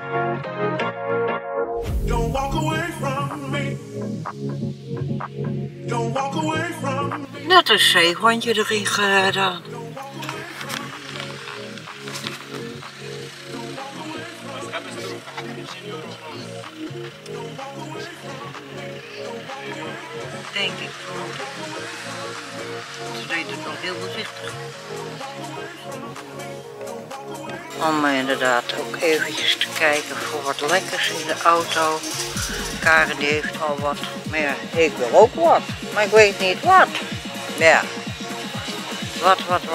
Don't walk away from me. Don't walk away from me. Net een zeehondje erin gedaan. Denk ik voor. Ze deed het nog heel voorzichtig. Om inderdaad ook eventjes te kijken voor wat lekkers in de auto. Karen die heeft al wat, maar ja, ik wil ook wat. Maar ik weet niet wat. Ja. Wat.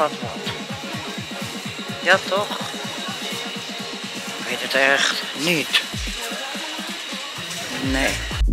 Ja toch? Ik weet het echt niet. Nee.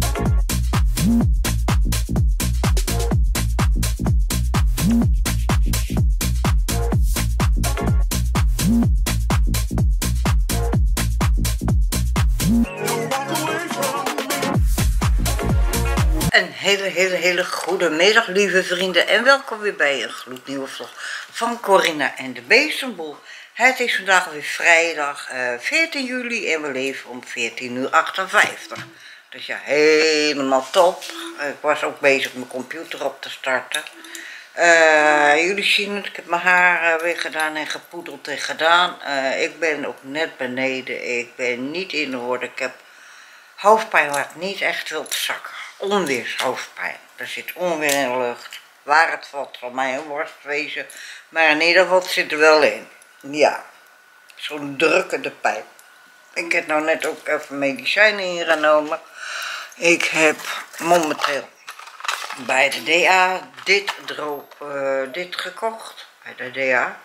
Een hele goede middag, lieve vrienden, en welkom weer bij een gloednieuwe vlog van Corinna en de Beestenboel. Het is vandaag weer vrijdag 14 juli en we leven om 14:58 uur. Dus ja, helemaal top. Ik was ook bezig mijn computer op te starten. Jullie zien het, ik heb mijn haar weer gedaan en gepoedeld en gedaan. Ik ben ook net beneden, ik ben niet in orde. Ik heb hoofdpijn wat niet echt wil zakken. Onweershoofdpijn. Er zit onweer in de lucht. Waar het valt zal mij een worst wezen. Maar in ieder geval zit er wel in. Ja. Zo'n drukkende pijn. Ik heb nou net ook even medicijnen ingenomen. Ik heb momenteel bij de DA dit gekocht. Bij de DA.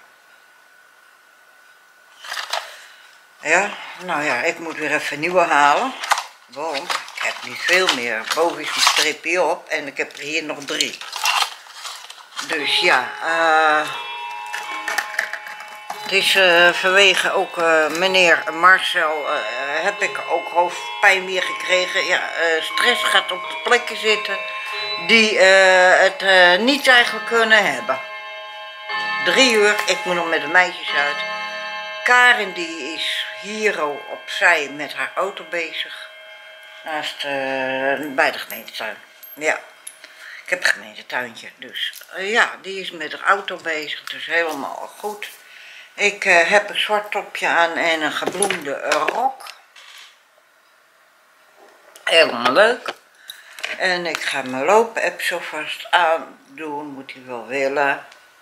Ja, nou ja, ik moet weer even nieuwe halen. Want ik heb niet veel meer. Boven is een streepje op en ik heb er hier nog 3. Dus ja, het is vanwege ook meneer Marcel heb ik ook hoofdpijn weer gekregen. Ja, stress gaat op de plekken zitten die het niet eigenlijk kunnen hebben. 3 uur, ik moet nog met de meisjes uit. Karen die is hier opzij met haar auto bezig. Naast, bij de gemeentetuin. Ja, ik heb een gemeentetuintje. Dus ja, die is met haar auto bezig. Dus helemaal goed. Ik heb een zwart topje aan en een gebloemde rok. Helemaal leuk. En ik ga mijn loop-app zo vast aandoen. Moet hij wel willen.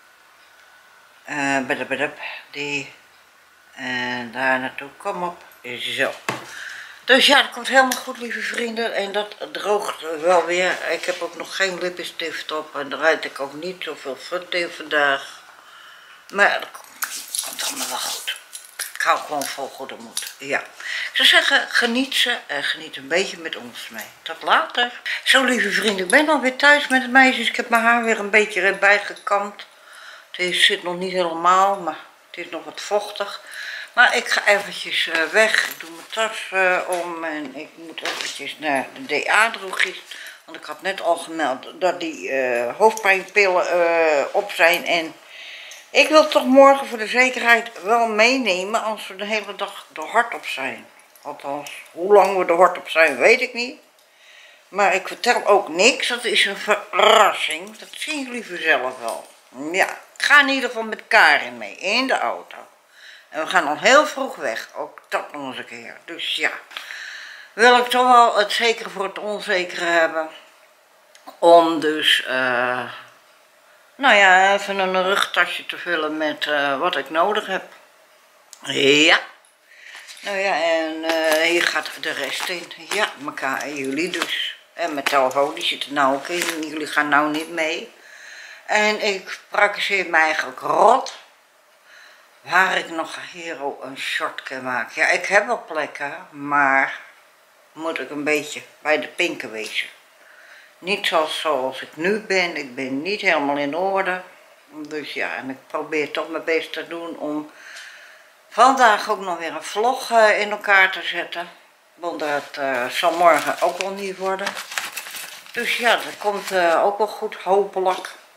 Die. En daar naartoe. Kom op. Zo. Dus ja, dat komt helemaal goed, lieve vrienden. En dat droogt wel weer. Ik heb ook nog geen lippenstift op. En daar rijd ik ook niet zoveel fut in vandaag. Maar dat komt allemaal wel goed. Ik hou gewoon vol goede moed. Ja. Ik zou zeggen, geniet ze en geniet een beetje met ons mee. Tot later. Zo, lieve vrienden, ik ben alweer thuis met de meisjes. Ik heb mijn haar weer een beetje erbij gekamd. Het zit nog niet helemaal, maar het is nog wat vochtig. Maar ik ga eventjes weg, ik doe mijn tas om en ik moet eventjes naar de DA-drogist. Want ik had net al gemeld dat die hoofdpijnpillen op zijn. En ik wil toch morgen voor de zekerheid wel meenemen als we de hele dag er hard op zijn. Althans, hoe lang we er hard op zijn weet ik niet. Maar ik vertel ook niks, dat is een verrassing. Dat zien jullie vanzelf wel. Ja, ik ga in ieder geval met Karin mee in de auto. En we gaan al heel vroeg weg, ook dat nog eens een keer. Dus ja, wil ik toch wel het zekere voor het onzekere hebben. Om dus, nou ja, even een rugtasje te vullen met wat ik nodig heb. Ja. Nou ja, en hier gaat de rest in. Ja, elkaar en jullie dus. En mijn telefoon die zit er nou ook in. Jullie gaan nou niet mee. En ik praktiseer me eigenlijk rot. Waar ik nog hier een short kan maken. Ja, ik heb wel plekken, maar moet ik een beetje bij de pinken wezen. Niet zoals ik nu ben. Ik ben niet helemaal in orde. Dus ja, en ik probeer toch mijn best te doen om vandaag ook nog weer een vlog in elkaar te zetten. Want dat zal morgen ook wel niet worden. Dus ja, dat komt ook wel goed, hopelijk.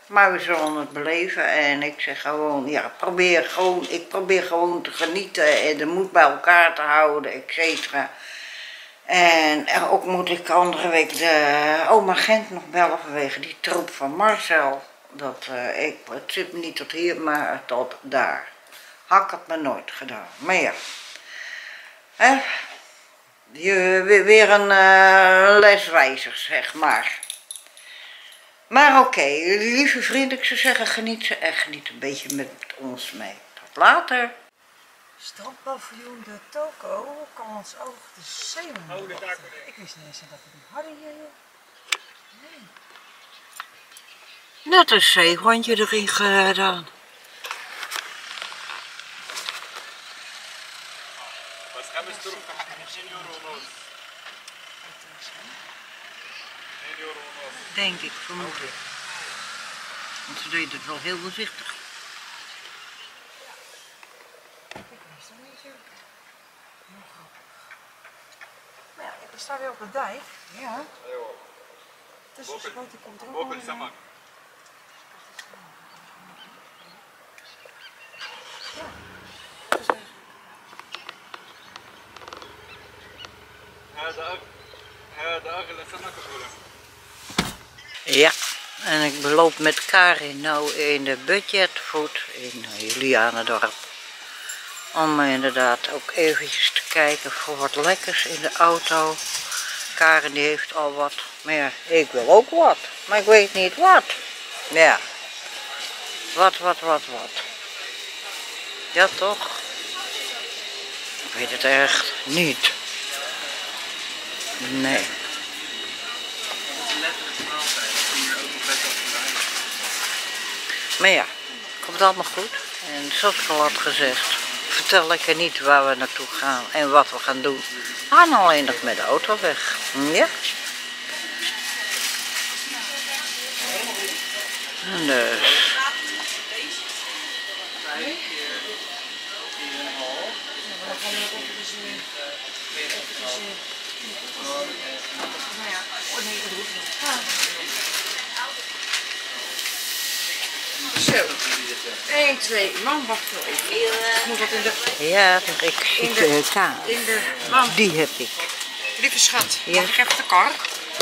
Maar we zullen het beleven en ik zeg gewoon, ja, ik probeer gewoon te genieten en de moed bij elkaar te houden, et cetera. En ook moet ik andere week de oma Gent nog bellen vanwege die troep van Marcel. Het zit me niet tot hier, maar tot daar. Had ik het me nooit gedaan. Maar ja, hè? Weer een leswijzer, zeg maar. Maar oké, lieve vrienden, ik zou zeggen, geniet een beetje met ons mee. Tot later. Strandpaviljoen de Toko kan ons oog de zeeman wachten. Ik wist niet eens dat we die hadden hier. Nee. Net een zeehondje erin gedaan. Denk ik, vermoedelijk. Want ze deed het wel heel voorzichtig. Ik wist het niet zo. Maar ja, ik sta weer op de dijk. Ja. Dus de schoot die komt er ook al in. Ja, en ik beloop met Karin nou in de budgetfood in Julianendorp. Om inderdaad ook eventjes te kijken voor wat lekkers in de auto. Karin die heeft al wat, maar ja, ik wil ook wat. Maar ik weet niet wat. Ja. Wat. Ja toch? Ik weet het echt niet. Nee. Maar ja, komt allemaal goed. En zoals ik al had gezegd, vertel ik er niet waar we naartoe gaan en wat we gaan doen. We gaan alleen nog met de auto weg. Ja. En dus. Zo. 1, 2, man, wacht even. Ik moet wat in de... Ja, ik zie de kaart. In de... Man, Die heb ik. lieve schat, Ja. mag ik even de kar?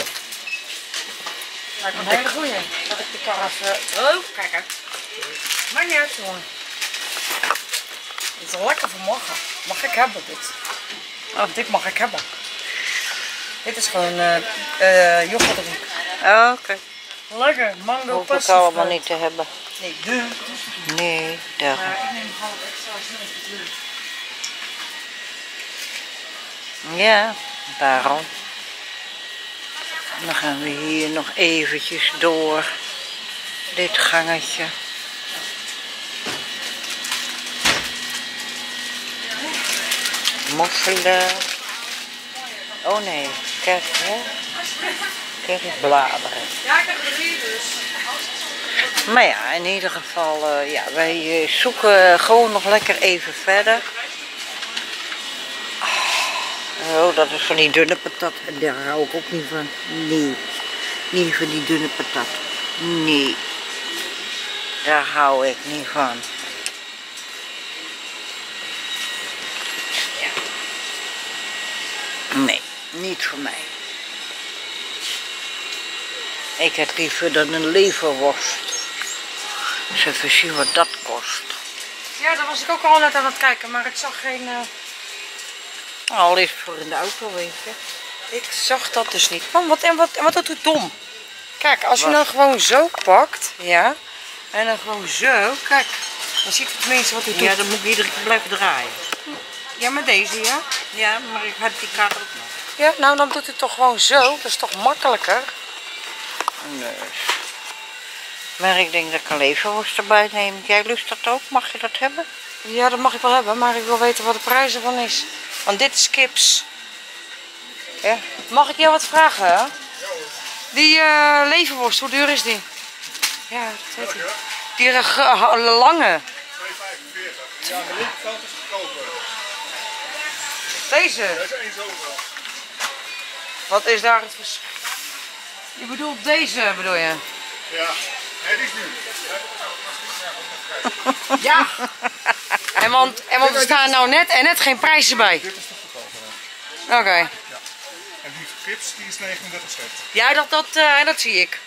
Lijkt me een hele goeie. Dat ik de kar even... Oh, kijk uit. Maakt niet uit, jongen. Dit is lekker voor morgen. Mag ik hebben, dit? Oh, dit mag ik hebben. Dit is gewoon yoghurtdrink. Oké. Lekker, mango Hoef ik passie. allemaal niet te hebben. Nee, Nee, daar. maar ik neem gewoon extra snel. Ja, daarom. Dan gaan we hier nog eventjes door dit gangetje. Moffelen. Oh nee, kijk hè. Kijk eens bladeren. Ja, ik heb er 4 dus. Maar ja, in ieder geval, ja, wij zoeken gewoon nog lekker even verder. Oh, dat is van die dunne patat. En daar hou ik ook niet van. Nee, niet van die dunne patat. Nee, daar hou ik niet van. Ja. Nee, niet voor mij. Ik heb liever dan een leverworst. Dus even zien wat dat kost. Ja, daar was ik ook al net aan het kijken, maar ik zag geen... Al is het voor in de auto, weet je. Ik zag dat dus niet. Man, wat doet u dom? Kijk, als u Wat? nou gewoon zo pakt, ja, en dan gewoon zo, kijk, dan ziet u tenminste wat u doet. Ja, dan moet ik iedere keer blijven draaien. Ja, met deze, ja? Ja, maar ik heb die kaart ook nog. Ja, nou dan doet u toch gewoon zo, dat is toch makkelijker? Nee. Maar ik denk dat ik een leverworst erbij neem. Jij lust dat ook? Mag je dat hebben? Ja, dat mag ik wel hebben, maar ik wil weten wat de prijs ervan is. Want dit is kips. Ja. Mag ik jou wat vragen, hè? Die leverworst, hoe duur is die? Ja, dat weet ik. Die lange. 2,45. Ja, de linkerkant is goedkoper. Deze. Dat is 1 zoveel. Wat is daar het verschil? Je bedoelt deze, bedoel je? Ja. Nee, die is nu. Ja. En want er staan nou net geen prijzen bij. Dit is de goedkoper. Oké. Ja. En die gips die is 39 cent. Ja, dat zie ik.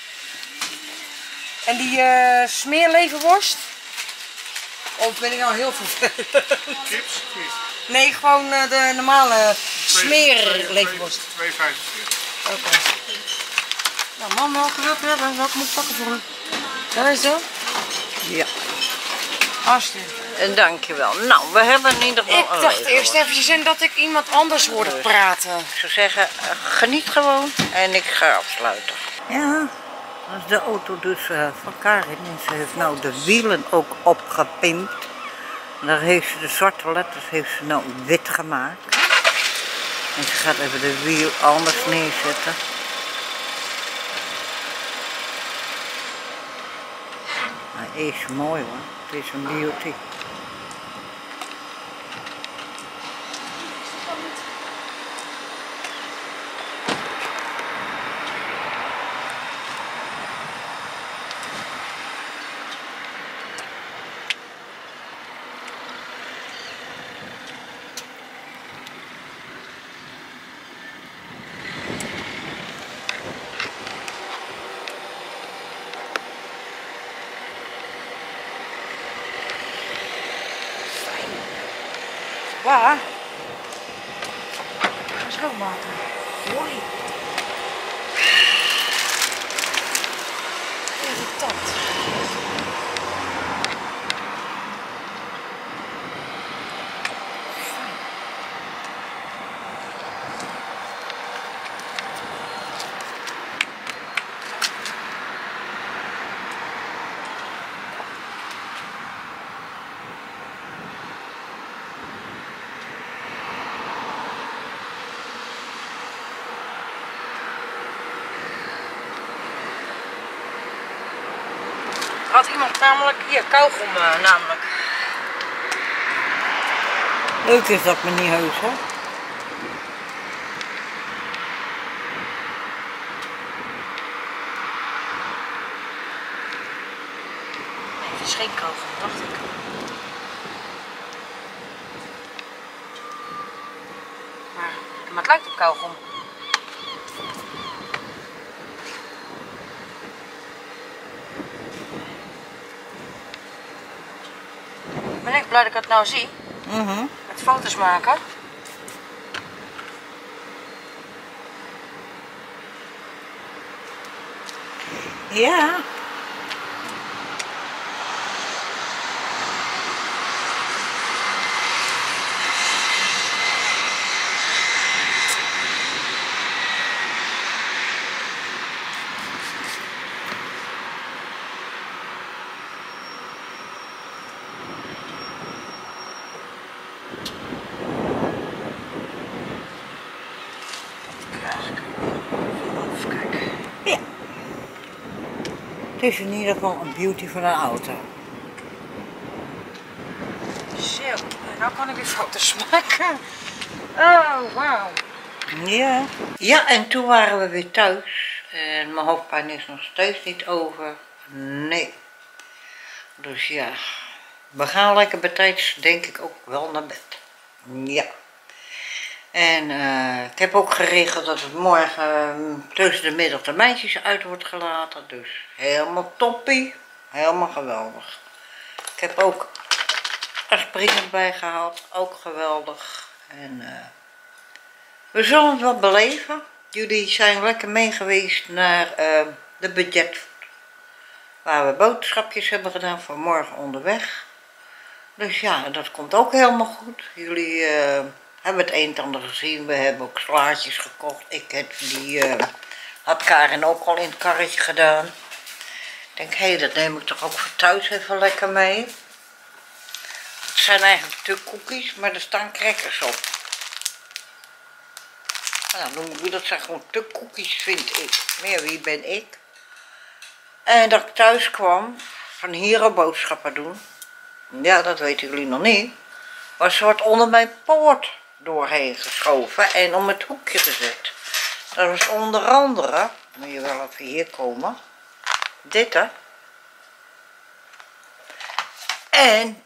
En die smeerleverworst? Of ben ik nou heel vervelend? Gips? Nee, gewoon de normale smeerleverworst. 2,45. Oké. Nou man, welke moet ik pakken voor hem? Dat is zo? Ja. Hartstikke. En dankjewel. Nou, we hebben in ieder geval Ik een dacht regel. eerst eventjes in dat ik iemand anders hoorde praten. Ik zou zeggen, geniet gewoon en ik ga afsluiten. Ja, dat is de auto dus van Karin. En ze heeft nou de wielen ook opgepimpt. En daar heeft ze de zwarte letters heeft ze nou wit gemaakt. En ze gaat even de wiel anders neerzetten. Hij is mooi hoor, het is een beauty. Waar? Schoonmaken. Mooi. Irritant. Had iemand namelijk hier kauwgom namelijk. Leuk is dat me niet heus hoor. Nee, het is geen kauwgom, dacht ik. Maar het lijkt op kauwgom. Ben ik blij dat ik het nou zie. Met foto's maken. Ja. Ja. Het is in ieder geval een beauty van een auto. Zo, nou kan ik weer foto's maken. Oh, wauw. Ja. Ja, en toen waren we weer thuis. En mijn hoofdpijn is nog steeds niet over. Nee. Dus ja, we gaan lekker bij tijds, denk ik, ook wel naar bed. Ja. En ik heb ook geregeld dat het morgen tussen de middag de meisjes uit wordt gelaten. Dus helemaal toppie. Helemaal geweldig. Ik heb ook aspirine bij gehad. Ook geweldig. En we zullen het wel beleven. Jullie zijn lekker mee geweest naar de budget. Waar we boodschapjes hebben gedaan voor morgen onderweg. Dus ja, dat komt ook helemaal goed. Jullie hebben het een en ander gezien. We hebben ook slaatjes gekocht. Had Karin ook al in het karretje gedaan. Ik denk, hé, dat neem ik toch ook voor thuis even lekker mee. Het zijn eigenlijk tukkoekjes, maar er staan crackers op. Nou, dat zijn gewoon tukkoekjes, vind ik. Meer wie ben ik. En dat ik thuis kwam, van hier al boodschappen doen. Ja, dat weten jullie nog niet. Was wat onder mijn poort doorheen geschoven en om het hoekje gezet. Dat was onder andere, moet je wel even hier komen, dit hè. En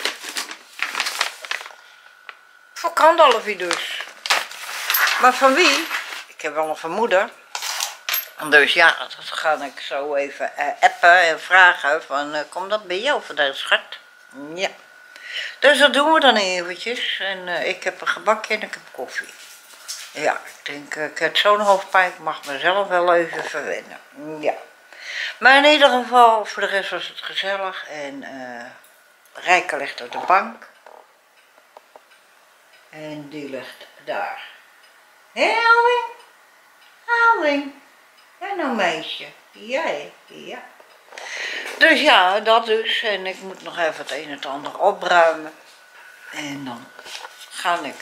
voor Kandalfie dus. Maar van wie? Ik heb wel een vermoeden. Dus ja, dat ga ik zo even appen en vragen van, komt dat bij jou vandaan, schat? Ja. Dus dat doen we dan eventjes. En ik heb een gebakje en ik heb koffie. Ja, ik denk, ik heb zo'n hoofdpijn, ik mag mezelf wel even verwennen. Ja. Maar in ieder geval, voor de rest was het gezellig. En Rijke ligt op de bank. En die ligt daar. Hé, Alwin? Alwin? Ja, nou meisje. Jij? Ja. Dus ja, dat dus. En ik moet nog even het een en het ander opruimen. En dan ga ik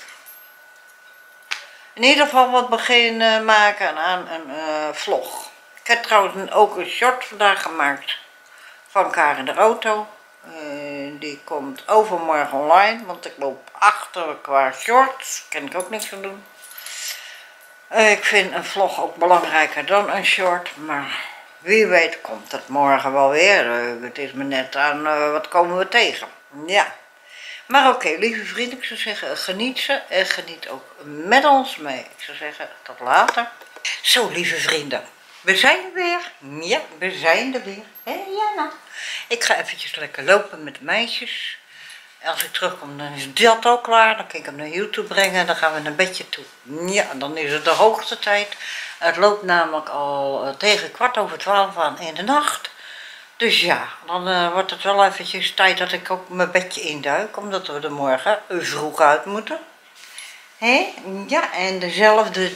in ieder geval wat begin maken aan een vlog. Ik heb trouwens ook een short vandaag gemaakt van Karen in de auto. Die komt overmorgen online, want ik loop achter qua shorts. Daar kan ik ook niks aan doen. Ik vind een vlog ook belangrijker dan een short, maar wie weet komt het morgen wel weer. Het is me net aan wat komen we tegen. Ja. Maar oké, lieve vrienden, ik zou zeggen, geniet ze en geniet ook met ons mee. Ik zou zeggen, tot later. Zo, lieve vrienden, we zijn er weer. Ja, we zijn er weer. Hé, Jana. Ik ga eventjes lekker lopen met de meisjes. Als ik terugkom, dan is dat ook klaar. Dan kan ik hem naar YouTube brengen en dan gaan we naar bedje toe. Ja, dan is het de hoogste tijd. Het loopt namelijk al tegen 11:15 aan in de nacht. Dus ja, dan wordt het wel eventjes tijd dat ik ook mijn bedje induik, omdat we er morgen vroeg uit moeten. Hé? Ja, en dezelfde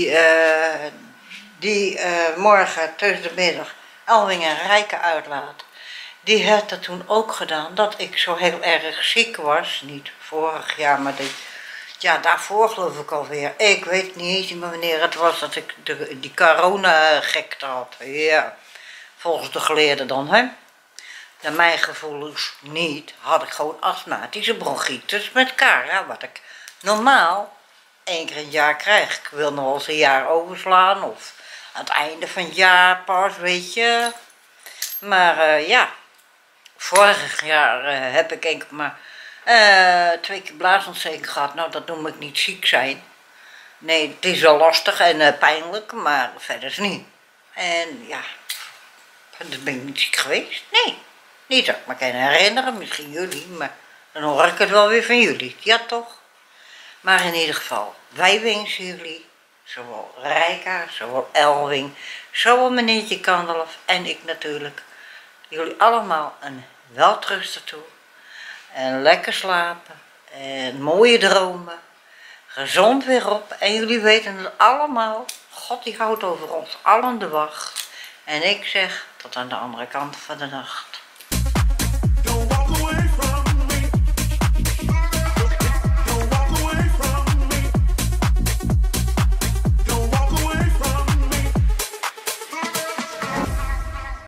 die morgen tussen de middag Elwing en Rijke uitlaat, die heeft dat toen ook gedaan, dat ik zo heel erg ziek was. Niet vorig jaar, maar ja, daarvoor geloof ik alweer. Ik weet niet eens meer wanneer het was dat ik die corona-gekte had. Ja. Volgens de geleerden dan, hè. Naar mijn gevoelens niet, had ik gewoon astmatische bronchitis met Cara, wat ik normaal 1 keer in het jaar krijg. Ik wil nog wel eens een jaar overslaan of aan het einde van het jaar pas, weet je. Maar ja, vorig jaar heb ik enkel maar 2 keer blaasontsteking gehad. Nou, dat noem ik niet ziek zijn. Nee, het is wel lastig en pijnlijk, maar verder is niet. En ja, dat ben ik niet ziek geweest. Nee, niet dat ik me kan herinneren, misschien jullie, maar dan hoor ik het wel weer van jullie. Ja toch? Maar in ieder geval, wij wensen jullie, zowel Rijka, zowel Elwing, zowel meneertje Kandalf en ik natuurlijk, jullie allemaal een welterusten toe. En lekker slapen en mooie dromen. Gezond weer op. En jullie weten het allemaal. God die houdt over ons allen de wacht. En ik zeg tot aan de andere kant van de nacht.